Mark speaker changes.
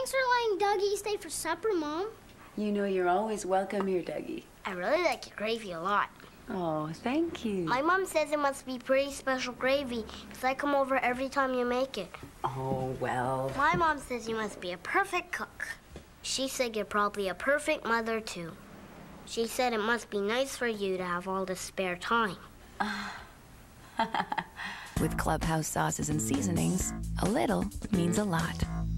Speaker 1: Thanks for letting Dougie stay for supper, Mom.
Speaker 2: You know you're always welcome here, Dougie.
Speaker 1: I really like your gravy a lot.
Speaker 2: Oh, thank you.
Speaker 1: My mom says it must be pretty special gravy because I come over every time you make it.
Speaker 2: Oh, well.
Speaker 1: My mom says you must be a perfect cook. She said you're probably a perfect mother, too. She said it must be nice for you to have all this spare time.
Speaker 3: With Clubhouse sauces and seasonings, a little means a lot.